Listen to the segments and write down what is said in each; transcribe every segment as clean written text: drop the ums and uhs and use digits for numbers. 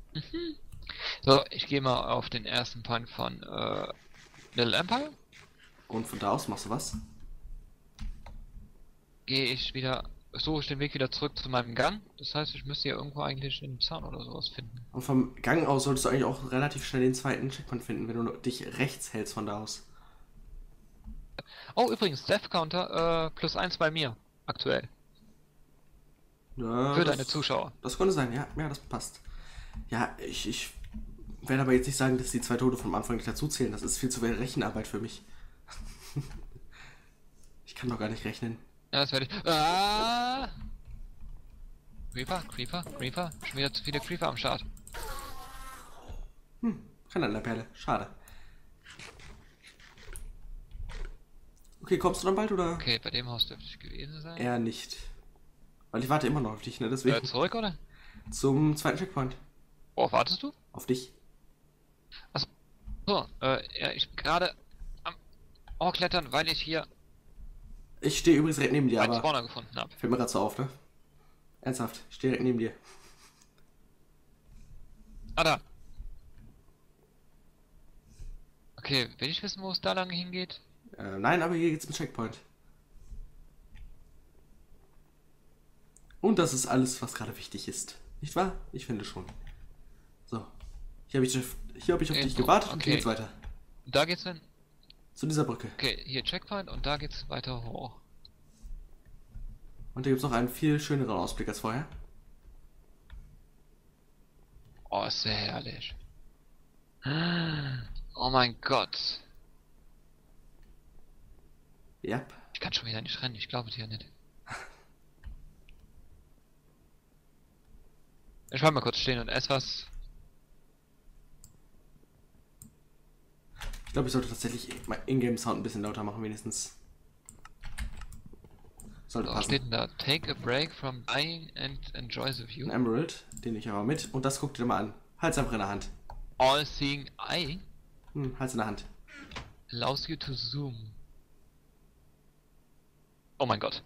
Mhm. So, ich gehe mal auf den ersten Point von Little Empire. Und von da aus machst du was? Gehe ich wieder, suche ich den Weg wieder zurück zu meinem Gang. Das heißt, ich müsste ja irgendwo eigentlich einen Zaun oder sowas finden. Und vom Gang aus solltest du eigentlich auch relativ schnell den zweiten Checkpoint finden, wenn du dich rechts hältst von da aus. Oh, übrigens, Death Counter +1 bei mir. Aktuell. Ja, Für deine Zuschauer. das könnte sein, ja, ja, das passt. Ja, ich werde aber jetzt nicht sagen, dass die zwei Tode vom Anfang nicht dazu zählen. Das ist viel zu viel Rechenarbeit für mich. Ich kann doch gar nicht rechnen. Ja, das werde ich. Ah! Creeper, Creeper, Creeper. Schon wieder zu viele Creeper am Start. Keine Perle, schade. Okay, kommst du dann bald oder? Okay, bei dem Haus dürfte ich gewesen sein. Eher nicht. Weil ich warte immer noch auf dich, ne? Deswegen. Zurück, oder? Zum zweiten Checkpoint. Oh, wartest du? Auf dich. Achso, ja, ich bin gerade am Klettern, weil ich hier Ich stehe übrigens direkt neben dir, einen aber Spawner gefunden habe. fällt mir gerade so auf, ne? Ernsthaft, ich stehe direkt neben dir. Ah, da. Okay, will ich wissen, wo es da lang hingeht? Nein, aber hier geht's zum Checkpoint. Und das ist alles, was gerade wichtig ist. Nicht wahr? Ich finde schon. So. Hier hab ich auf dich gewartet und hier Okay. geht's weiter. Da geht's dann. Zu dieser Brücke. Okay, hier Checkpoint und da geht's weiter hoch. Und hier gibt's noch einen viel schöneren Ausblick als vorher. Oh, ist sehr herrlich. Oh mein Gott. Ja. Ich kann schon wieder nicht rennen, ich glaube dir nicht. Ich bleib mal kurz stehen und ess was. Ich glaube, ich sollte tatsächlich mein Ingame-Sound ein bisschen lauter machen, wenigstens. Sollte So, passen. steht denn da? Take a break from dying and enjoy the view. Ein Emerald, den nehme ich aber mit. Und das guck dir mal an. Halt's einfach in der Hand. All-seeing eye Halt's in der Hand. allows you to zoom. Oh mein Gott.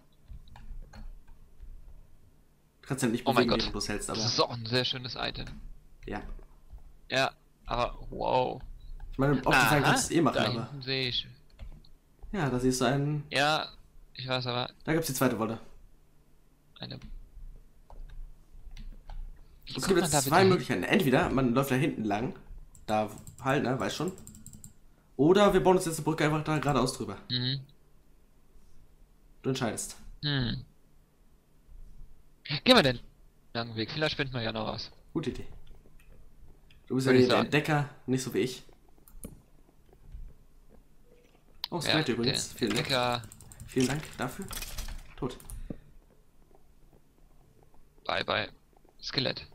Du kannst ja nicht Oh mein bewegen, Gott. während du es hältst, aber. Das ist auch ein sehr schönes Item. Ja. Ja, aber wow. Ich meine, aufgefallen kannst du es eh machen, Da aber. hinten sehe ich. Ja, da siehst du einen. Ja, ich weiß aber Da gibt's die zweite Wolle. eine. Wie Es kommt gibt man da jetzt bitte zwei hin? Möglichkeiten. Entweder man läuft da hinten lang. Da halt, ne, weißt schon. Oder wir bauen uns jetzt eine Brücke einfach da geradeaus drüber. Mhm. Du entscheidest. Hm. Gehen wir den langen Weg. Vielleicht finden wir ja noch was. Gute Idee. Du bist ja Würde ich der sagen. Entdecker, nicht so wie ich. Oh, Ja, Skelett übrigens. der Vielen Dank. Lecker. Vielen Dank dafür. Tot. Bye bye. Skelett.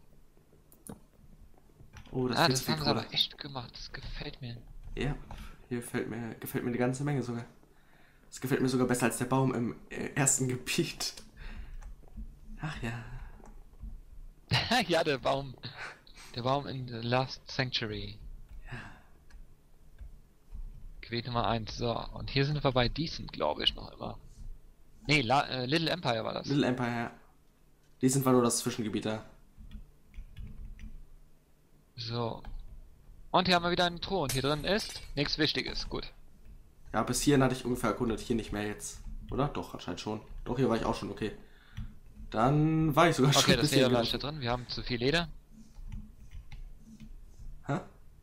Oh, das Ah, ist das viel haben sie Kohle. aber echt gemacht. Das gefällt mir. Ja, hier gefällt mir eine ganze Menge sogar. Das gefällt mir sogar besser als der Baum im ersten Gebiet. Ach ja. Ja, der Baum. Der Baum in The Last Sanctuary. Gebiet Nummer 1. So, und hier sind wir bei Decent, glaube ich, noch immer. Nee, Little Empire war das. Little Empire, ja. Die sind war nur das Zwischengebiet da. So. Und hier haben wir wieder eine Truhe und hier drin ist nichts Wichtiges. Gut. Ja, bis hierhin hatte ich ungefähr erkundet, hier nicht mehr jetzt. Oder? Doch, anscheinend schon. Doch, hier war ich auch schon, okay. Dann war ich sogar schon Okay, ein das bisschen Leder steht drin. Wir haben zu viel Leder. Hä?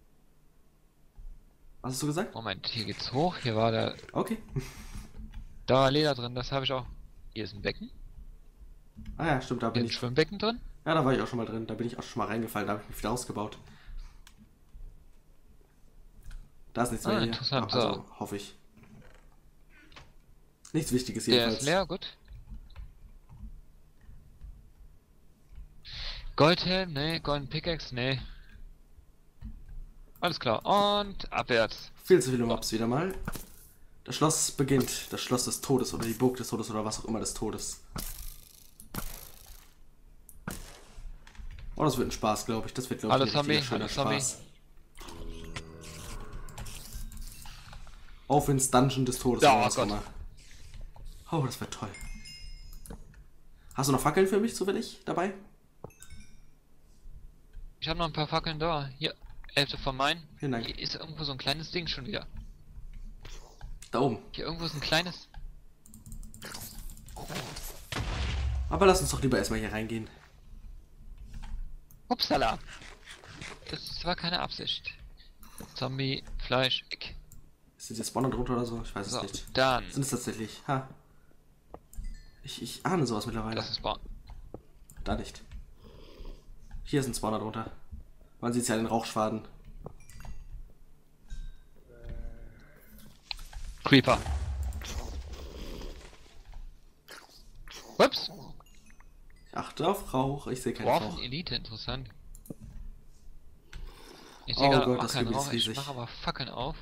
Was hast du gesagt? Moment, hier geht's hoch. Hier war der. Okay. Da war Leder drin, das habe ich auch. Hier ist ein Becken. Ah ja, stimmt, da Hier bin ist ein ich. Schwimmbecken drin. Ja, da war ich auch schon mal drin. Da bin ich auch schon mal reingefallen. Da habe ich mich wieder ausgebaut. Da ist nichts mehr hier. Interessant. Also, hoffe ich. Nichts Wichtiges Der jedenfalls. ist leer, gut. Goldhelm, nee. Golden Pickaxe, nee. Alles klar. Und abwärts. Viel zu viele Mobs wieder mal. Das Schloss beginnt. Das Schloss des Todes oder die Burg des Todes oder was auch immer des Todes. Oh, das wird ein Spaß, glaube ich. Das wird, glaube ich, Hallo ein richtiger Zombie, schöner hallo Zombie. Spaß. Auf ins Dungeon des Todes. Ja, oder oh was auch Gott. immer. Oh, das wird toll. Hast du noch Fackeln für mich zufällig dabei? Ich habe noch ein paar Fackeln da. Hier, Hälfte von meinen. Vielen Dank. Hier ist irgendwo so ein kleines Ding schon wieder. Da oben. Hier irgendwo ist ein kleines... Aber lass uns doch lieber erstmal hier reingehen. Upsala! Das war keine Absicht. Zombie, Fleisch, weg. Sind hier Spawner drunter oder so? Ich weiß So, es nicht. dann. Sind es tatsächlich? Ha. Ich ahne sowas mittlerweile. Das ist Spawn. Da nicht. Hier ist ein Spawner drunter. Man sieht ja den Rauchschwaden. Creeper. Ups. Ich achte auf Rauch. Ich sehe keinen Dwarfen Rauch. Elite, interessant. Ich Oh sehe gerade Gott, auch das keinen Gebiet ist Rauch. Ich riesig. mache aber Fackeln auf.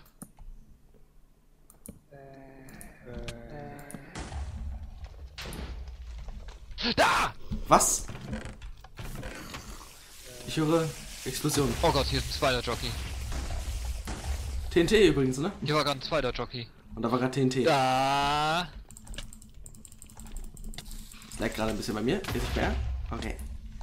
Da! Was? Ich höre Explosionen. Oh Gott, hier ist ein zweiter Jockey. TNT übrigens, ne? Hier war gerade ein zweiter Jockey. Und da war gerade TNT. Da! Das lag gerade ein bisschen bei mir. Ist nicht mehr? Okay.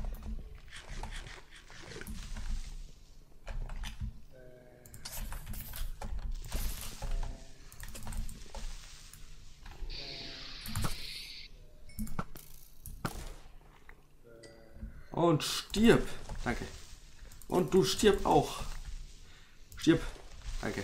Und stirb. Danke. Und du stirb auch. Stirb. Danke.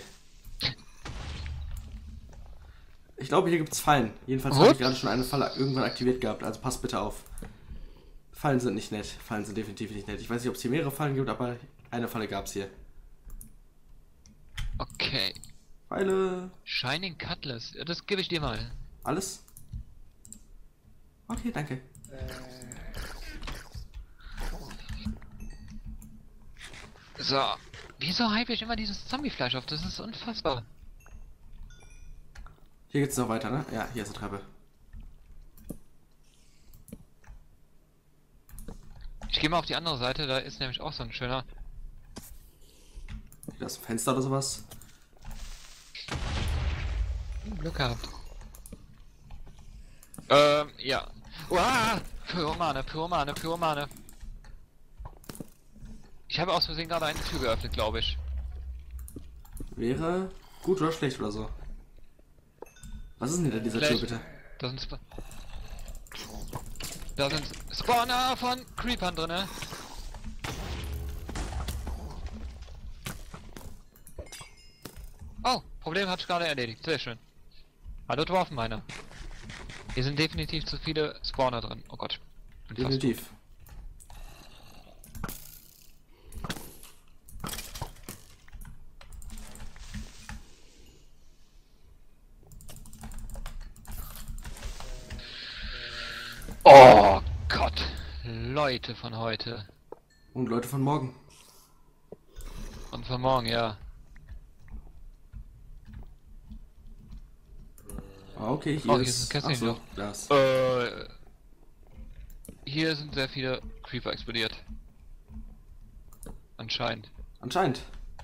Ich glaube, hier gibt es Fallen. Jedenfalls habe ich Ups. gerade schon eine Falle irgendwann aktiviert gehabt. Also passt bitte auf. Fallen sind nicht nett. Fallen sind definitiv nicht nett. Ich weiß nicht, ob es hier mehrere Fallen gibt, aber eine Falle gab es hier. Okay. Pfeile. Shining Cutlass. Ja, das gebe ich dir mal. Alles? Okay, danke. So. Wieso hype ich immer dieses Zombie-Fleisch auf? Das ist unfassbar. Hier geht's noch weiter, ne? Ja, hier ist eine Treppe. Ich gehe mal auf die andere Seite, da ist nämlich auch so ein schöner... Da ist ein Fenster oder sowas. Glück gehabt. Ja. Uah! Pyromane, Pyromane, Pyromane. Ich habe aus Versehen gerade eine Tür geöffnet, glaube ich. Wäre gut oder schlecht oder so. Was ist denn hinter dieser Tür, Schlecht. bitte? Da sind Spawner von Creepern drinne. Oh, Problem hat sich gerade erledigt. Sehr schön. Hallo Dwarfenminer. Hier sind definitiv zu viele Spawner drin. Oh Gott. Bin fast Definitiv. Oh Gott. Leute von heute. Und Leute von morgen. Und von morgen, ja. Ah, okay, hier Oh, hier ist... ist ein Kästchen Achso, noch. das. Hier sind sehr viele Creeper explodiert. Anscheinend. Anscheinend.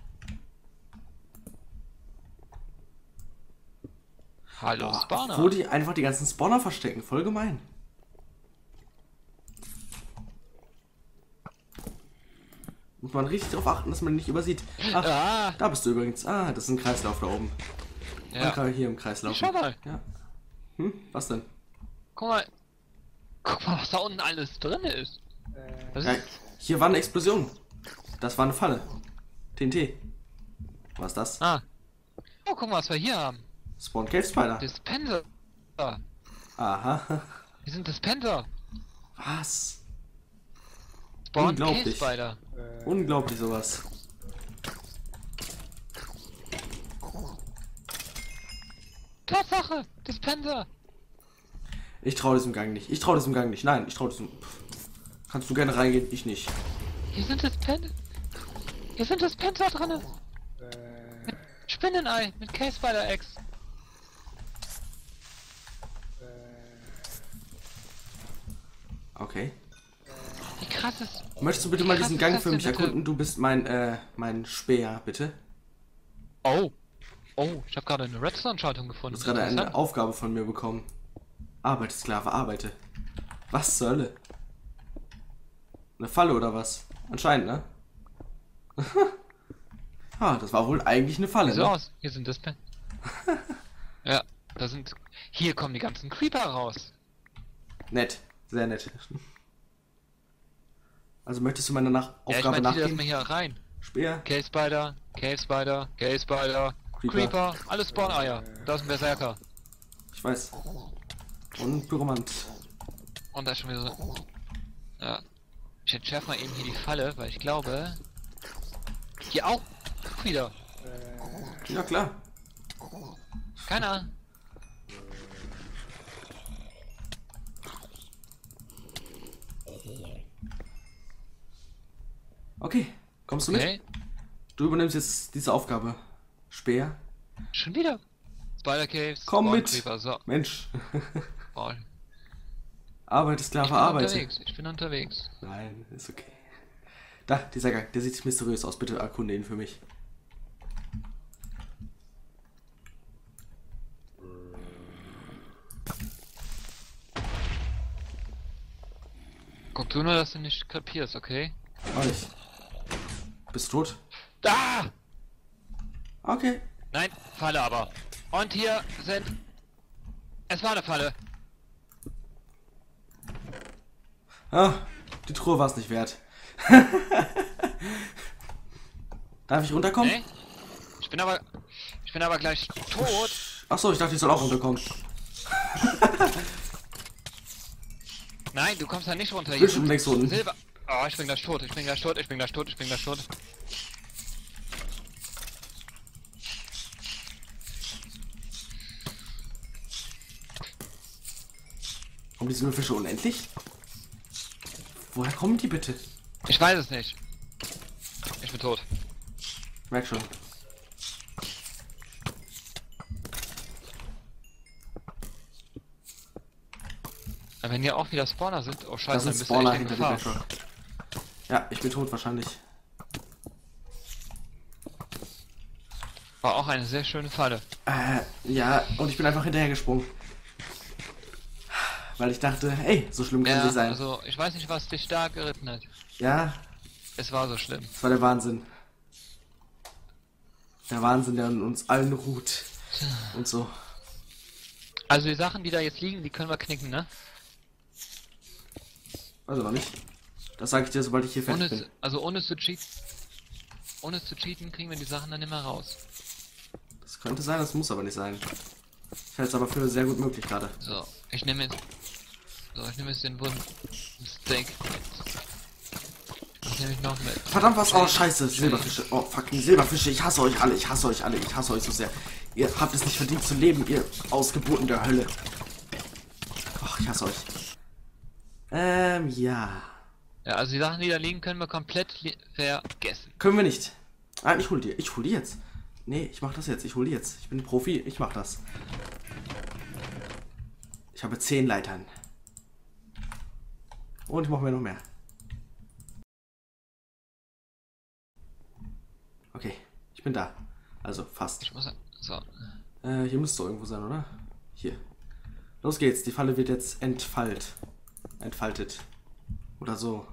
Hallo Boah, Spawner. wo die einfach die ganzen Spawner verstecken. Voll gemein. Muss man richtig darauf achten, dass man ihn nicht übersieht. Ach, Ah, da bist du übrigens. Ah, das ist ein Kreislauf da oben. ja. Man kann hier im Kreislauf. Schau mal. Ja. Hm, was denn? Guck mal. Guck mal, was da unten alles drin ist. Was Ja, ist? hier war eine Explosion. Das war eine Falle. TNT. Was ist das? Ah. Oh, guck mal, was wir hier haben. Spawn Cave Spider. Dispenser. Aha. Wir sind Dispenser. Was? Spawn Unglaublich. Cave Spider. Unglaublich sowas. Tatsache. Dispenser. Ich traue diesem Gang nicht. Ich traue diesem Gang nicht. Nein, ich traue diesem... Kannst du gerne reingehen, ich nicht. Hier sind Dispenser. Hier sind Dispenser drin. Mit Spinnenei. Mit Cave Spider Eggs. Okay. Wie krass ist... Möchtest du bitte mal krass diesen ist Gang das für denn mich bitte? erkunden? Du bist mein Speer, bitte. Oh. Oh, ich habe gerade eine Redstone-Schaltung gefunden. Du hast gerade eine Interessant. Aufgabe von mir bekommen. Arbeite, Sklave, arbeite. Was zur Hölle? Eine Falle oder was? Anscheinend, ne? Ah, das war wohl eigentlich eine Falle, Sieht so ne? aus. Hier sind das Pen. Ja, da sind. Hier kommen die ganzen Creeper raus. Nett. Sehr nett. Also möchtest du meiner Ja, ich Aufgabe meine, zieh das mal nachgehen? hier rein. Speer, Cave Spider, Cave Spider, Cave Spider, Creeper, alles Spawn-Eier. Da ist ein Berserker. ich weiß. Und Pyromant. Und da ist schon wieder so. Ja. Ich entschärfe mal eben hier die Falle, weil ich glaube. Hier auch wieder. Ja, klar. Keiner. Okay, kommst du mit? Okay. Du übernimmst jetzt diese Aufgabe. Speer, Schon wieder. Spider Caves. komm Spawn mit! Creeper. So. Mensch. Oh, Arbeit, ich Sklave, bin Arbeit. unterwegs. Ich bin unterwegs. Nein, ist okay. Da, dieser Gang, der sieht mysteriös aus. Bitte erkunde ihn für mich. Guck du nur, dass du nicht kapierst, okay? Mach ich. Bist du tot? Da! Okay. Nein, Falle aber. Und hier sind. Es war eine Falle. Ah, die Truhe war es nicht wert. Darf ich runterkommen? Nee? Ich bin aber gleich tot. Achso, ich dachte, ich soll auch runterkommen. Nein, du kommst da nicht runter. Bist schon längst unten. Silber. Oh, ich bin gleich tot. Ich bin gleich tot. Ich bin gleich tot. Ich bin gleich tot. Kommen diese Fische unendlich? Woher kommen die bitte? Ich weiß es nicht. Ich bin tot. Ich merk schon. Aber wenn hier auch wieder Spawner sind, oh Da scheiße, sind dann bist du Spawner echt in hinter dir Gefahr. schon. Ja, ich bin tot wahrscheinlich. War auch eine sehr schöne Falle. Ja, und ich bin einfach hinterhergesprungen. Weil ich dachte, ey, so schlimm kann es Ja, nicht sein. also ich weiß nicht, was dich da geritten hat. Ja, Es war so schlimm. das war der Wahnsinn. Der Wahnsinn, der in uns allen ruht. Und so. Also die Sachen, die da jetzt liegen, die können wir knicken, ne? Also noch nicht. Das sage ich dir, sobald ich hier fertig bin. Ohne es zu cheaten, kriegen wir die Sachen dann immer raus. Das könnte sein, das muss aber nicht sein. Ich halte es aber für sehr gut möglich gerade. So, ich nehme jetzt den wunden Steak mit. Das nehme ich noch mit. Verdammt was, oh scheiße, Silberfische. Oh fucking Silberfische, ich hasse euch alle, ich hasse euch alle, ich hasse euch so sehr. Ihr habt es nicht verdient zu leben, ihr Ausgeburten der Hölle. Och, ich hasse euch. Ja. Ja, also die Sachen, die da liegen, können wir komplett vergessen. Können wir nicht. Nein, ich hol die jetzt. Nee, ich mach das jetzt, ich hol die jetzt. Ich bin Profi, ich mach das. Ich habe 10 Leitern. Und ich mache mir noch mehr. Okay, ich bin da. Also fast. Ich muss. So. Hier müsste doch irgendwo sein, oder? Hier. Los geht's, die Falle wird jetzt entfaltet. Oder so.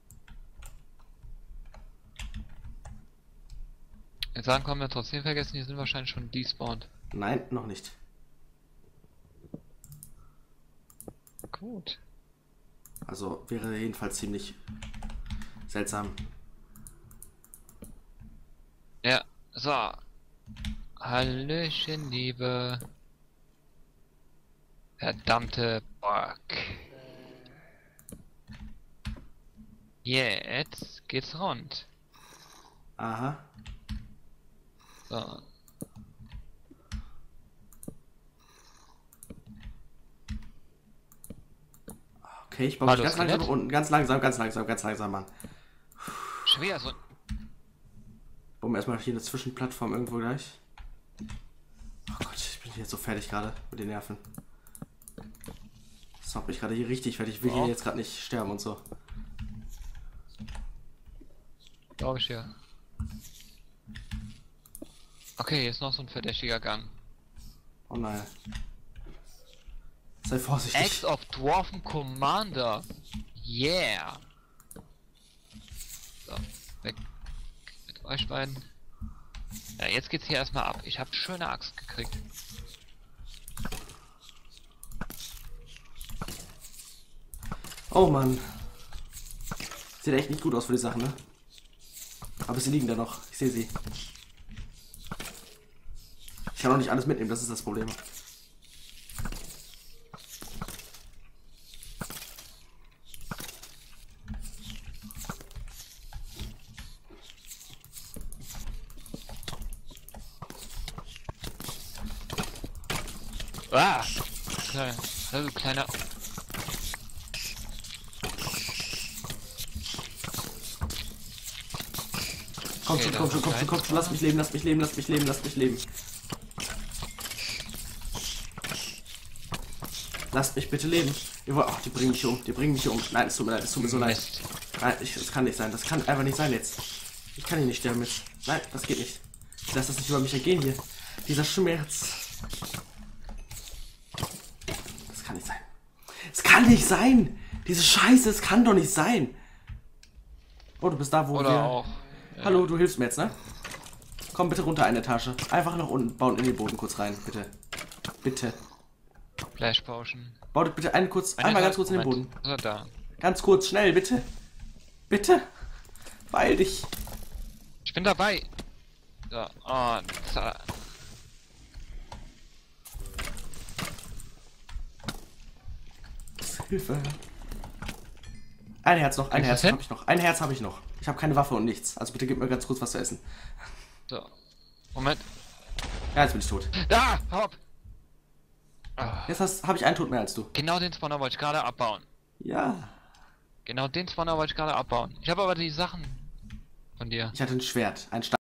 Jetzt sagen kommen wir trotzdem vergessen, die sind wahrscheinlich schon despawned. Nein, noch nicht. Gut. Also wäre jedenfalls ziemlich seltsam. Ja, so. Hallöchen, liebe verdammte Borg. Jetzt geht's rund. Aha. So. Okay, ich baue mich Hallo, ganz langsam Skelett? nach unten. Ganz langsam, Mann. Schwer so. Bauen wir erstmal hier eine Zwischenplattform irgendwo gleich. Oh Gott, ich bin jetzt so fertig gerade mit den Nerven. Das macht mich gerade hier richtig fertig. Ich will hier jetzt gerade nicht sterben und so. Glaube ich ja. Okay, hier ist noch so ein verdächtiger Gang. Oh nein. Sei vorsichtig. Axe of Dwarfen Commander. Yeah. So, weg mit euch beiden. Ja, jetzt geht's hier erstmal ab. Ich habe schöne Axt gekriegt. Oh Mann. Sieht echt nicht gut aus für die Sachen, ne? Aber sie liegen da noch. Ich sehe sie. Ich kann auch nicht alles mitnehmen, das ist das Problem. Ah! Also kleiner. Komm schon, komm schon, komm schon, komm schon, lass mich leben, lass mich leben, lass mich leben, lass mich leben. Lasst mich bitte leben. Ach, die bringen mich um, die bringen mich um. Nein, es tut mir leid, es tut mir so leid. Nein, das kann nicht sein, das kann einfach nicht sein jetzt. Ich kann hier nicht sterben jetzt. Nein, das geht nicht. Ich lasse das nicht über mich ergehen hier. Dieser Schmerz. Das kann nicht sein. Es kann nicht sein! Diese Scheiße, es kann doch nicht sein! Oh, du bist da, wo Oder wir... auch. Ja. Hallo, du hilfst mir jetzt, ne? Komm bitte runter, eine Etage. Einfach nach unten bauen in den Boden kurz rein, bitte. Bitte. Flash Potion. Bau bitte einmal ganz kurz in den Boden. So, da. Ganz kurz, schnell, bitte. Bitte. Beeil dich. Ich bin dabei. So, und Hilfe. Ein Herz noch, ein Herz habe ich noch. Ein Herz habe ich noch. Ich habe keine Waffe und nichts. Also bitte gib mir ganz kurz was zu essen. so. Moment. Ja, jetzt bin ich tot. Da! Hopp! Ah. Jetzt habe ich einen Tod mehr als du. Genau den Spawner wollte ich gerade abbauen. Ja. Genau den Spawner wollte ich gerade abbauen. Ich habe aber die Sachen von dir. Ich hatte ein Schwert, ein Stein.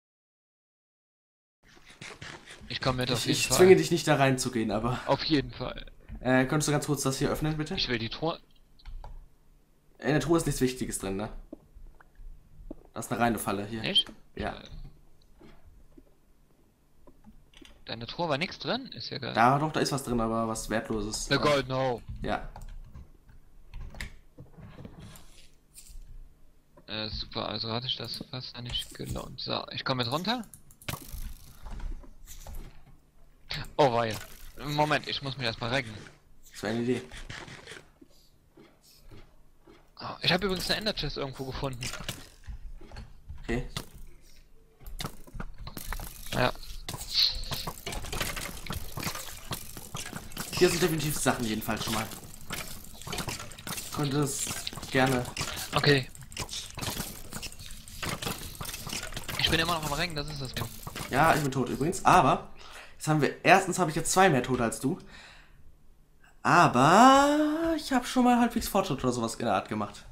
Ich komme mit auf jeden Ich Fall. zwinge dich nicht da reinzugehen, aber... Auf jeden Fall. Könntest du ganz kurz das hier öffnen, bitte? Ich will die Truhe. In der Truhe ist nichts Wichtiges drin, ne? Das ist eine reine Falle hier. Nicht? Ja. Deine Truhe war nichts drin? Ist ja geil. Ja, doch, da ist was drin, aber was Wertloses. The Golden Hoe. Ja. Super, also hatte ich das fast nicht gelohnt. So, ich komme jetzt runter. Oh, weia. Moment, ich muss mich erstmal recken. Das wäre eine Idee. Oh, ich habe übrigens eine Ender Chest irgendwo gefunden. Okay. Ja. Hier sind definitiv Sachen jedenfalls schon mal. Ich könnte es gerne... Okay. Ich bin immer noch am Rennen, das ist das Ding. Ja, ich bin tot übrigens, aber... Jetzt haben wir... Erstens habe ich jetzt 2 mehr Tote als du. Aber... Ich habe schon mal halbwegs Fortschritt oder sowas in der Art gemacht.